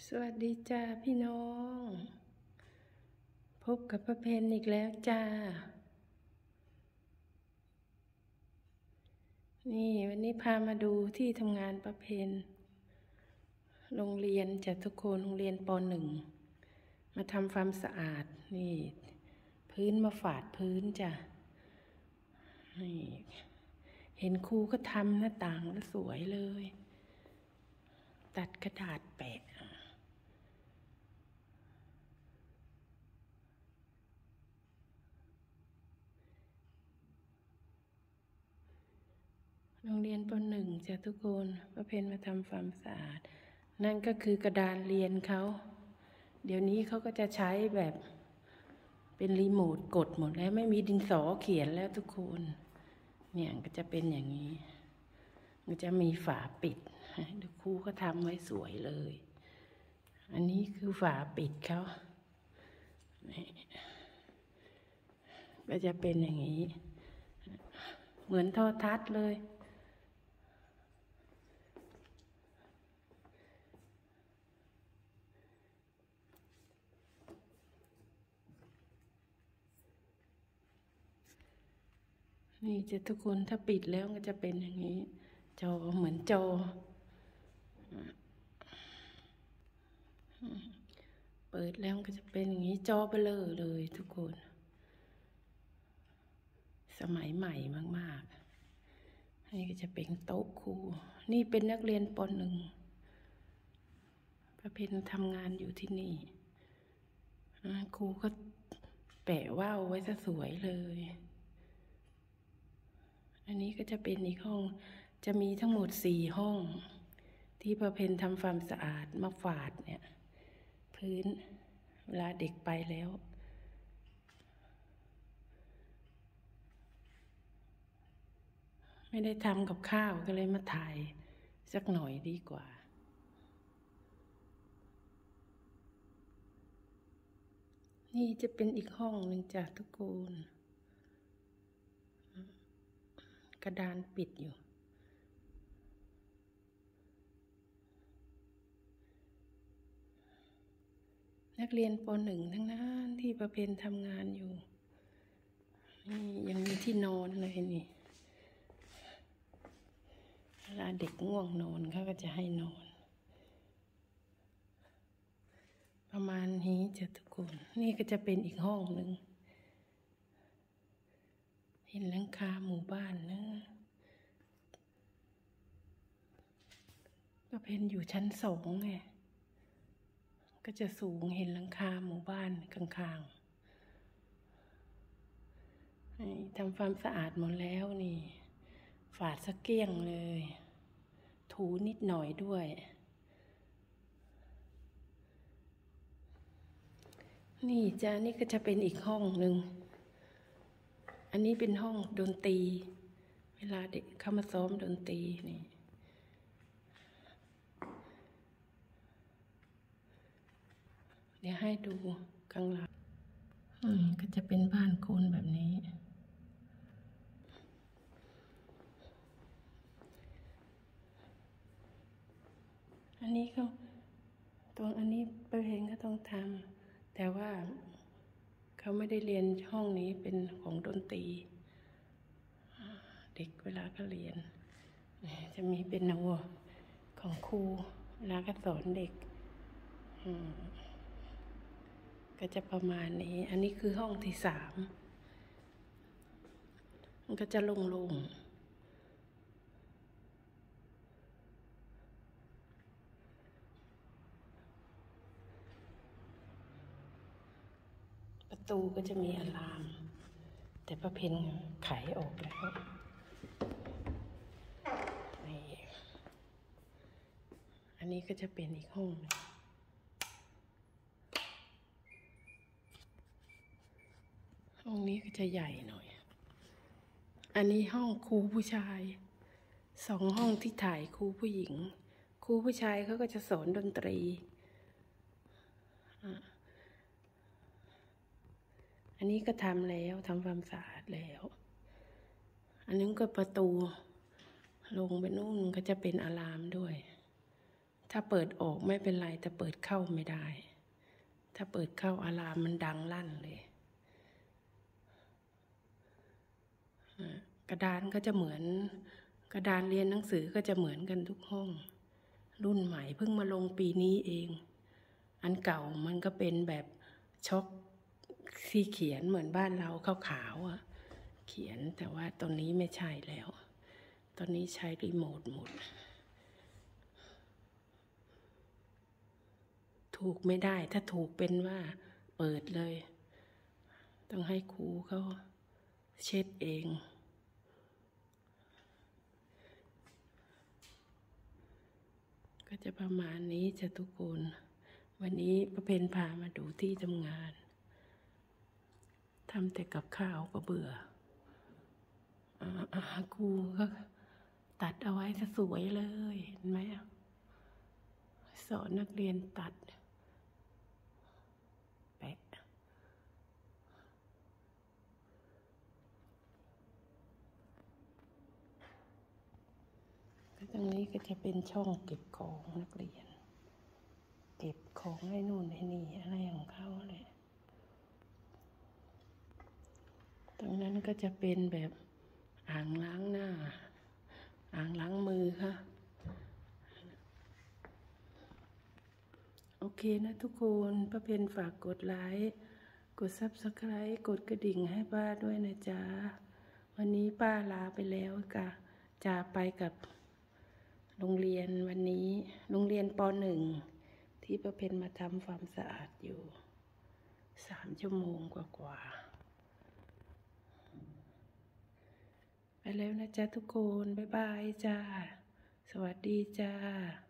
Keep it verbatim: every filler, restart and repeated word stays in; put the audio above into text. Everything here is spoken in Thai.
สวัสดีจ้าพี่น้องพบกับป้าเพนอีกแล้วจ้านี่วันนี้พามาดูที่ทำงานป้าเพนโรงเรียนจ้ะทุกคนโรงเรียนป.หนึ่งมาทำความสะอาดนี่พื้นมาฝาดพื้นจ้ะนี่เห็นครูก็ทำหน้าต่างแล้วสวยเลยตัดกระดาษแปะโรงเรียนป.หนึ่งจ้ะทุกคนป้าเพนมาทำความสะอาดนั่นก็คือกระดานเรียนเขาเดี๋ยวนี้เขาก็จะใช้แบบเป็นรีโมทกดหมดแล้วไม่มีดินสอเขียนแล้วทุกคนเนี่ยก็จะเป็นอย่างนี้มันจะมีฝาปิดดูครูก็ทำไว้สวยเลยอันนี้คือฝาปิดเขาก็จะเป็นอย่างนี้เหมือนโทรทัศน์เลยนี่จะทุกคนถ้าปิดแล้วก็จะเป็นอย่างนี้จอเหมือนจอเปิดแล้วก็จะเป็นอย่างนี้จอเบลอเลยทุกคนสมัยใหม่มากๆนี่ก็จะเป็นโต๊ะครูนี่เป็นนักเรียนป.หนึ่งป้าเพนทำงานอยู่ที่นี่ครูก็แปะว่าวไว้ซะสวยเลยอันนี้ก็จะเป็นอีกห้องจะมีทั้งหมดสี่ห้องที่ป้าเพนทำความสะอาดมาฝาดเนี่ยพื้นเวลาเด็กไปแล้วไม่ได้ทำกับข้าวก็เลยมาถ่ายสักหน่อยดีกว่านี่จะเป็นอีกห้องหนึ่งจ้ะทุกคนกระดานปิดอยู่นักเรียนป.หนึ่งทั้งนั้นที่ป้าเพนทำงานอยู่นี่ยังมีที่นอนเลยนี่เวลาเด็กง่วงนอนเขาก็จะให้นอนประมาณนี้จ้ะทุกคนนี่ก็จะเป็นอีกห้องหนึ่งเห็นหลังคาหมู่บ้านนะป้าเพนอยู่ชั้นสองไงก็จะสูงเห็นหลังคาหมู่บ้านข้างๆทำความสะอาดหมดแล้วนี่ฝาดสะเกี้ยงเลยถูนิดหน่อยด้วยนี่จ้านี่ก็จะเป็นอีกห้องหนึ่งอันนี้เป็นห้องดนตรีเวลาเด็กเข้ามาซ้อมดนตรีนี่เดี๋ยวให้ดูข้างหลังอืมก็จะเป็นบ้านคนแบบนี้อันนี้ก็ตรงอันนี้ป้าเพนก็ต้องทำแต่ว่าเขาไม่ได้เรียนห้องนี้เป็นของดนตรีเด็กเวลาก็เรียนจะมีเป็นโนของครูเวลาก็สอนเด็กก็จะประมาณนี้อันนี้คือห้องที่สามมันก็จะโล่งๆประตูก็จะมีอะลามแต่ป้าเพนไขออกแล้วนี่อันนี้ก็จะเป็นอีกห้องนึงห้องนี้ก็จะใหญ่หน่อยอันนี้ห้องครูผู้ชายสองห้องที่ถ่ายครูผู้หญิงครูผู้ชายเขาก็จะสอนดนตรีอันนี้ก็ทำแล้วทำความสะอาดแล้วอันนี้ก็ประตูลงไปนู่นก็จะเป็นอะลามด้วยถ้าเปิดออกไม่เป็นไรแต่เปิดเข้าไม่ได้ถ้าเปิดเข้าอะลามมันดังลั่นเลยกระดานก็จะเหมือนกระดานเรียนหนังสือก็จะเหมือนกันทุกห้องรุ่นใหม่เพิ่งมาลงปีนี้เองอันเก่ามันก็เป็นแบบช็อกสีเขียนเหมือนบ้านเราขาวๆอ่ะเขียนแต่ว่าตอนนี้ไม่ใช่แล้วตอนนี้ใช้รีโมทหมดถูกไม่ได้ถ้าถูกเป็นว่าเปิดเลยต้องให้ครูเขาเช็ดเองก็จะประมาณนี้จ้ะทุกคนวันนี้ประเพณพามาดูที่ทำงานทำแต่กับข้าวก็เบื่อครูก็ตัดเอาไว้สวยเลยเห็นไหมสอนนักเรียนตัดแปะตรงนี้ก็จะเป็นช่องเก็บของนักเรียนเก็บของให้นู่นให้นี่อะไรของเขาเลยตรงนั้นก็จะเป็นแบบอ่างล้างหน้าอ่างล้างมือค่ะโอเคนะทุกคนป้าเพนฝากกดไลค์กดซับสไครบ์กดกระดิ่งให้ป้าด้วยนะจ๊ะวันนี้ป้าลาไปแล้วค่ะจะไปกับโรงเรียนวันนี้โรงเรียนป.หนึ่ง ที่ป้าเพนมาทำความสะอาดอยู่สามชั่วโมงกว่าๆไปแล้วนะจ๊ะทุกคนบ๊ายบายจ้าสวัสดีจ้า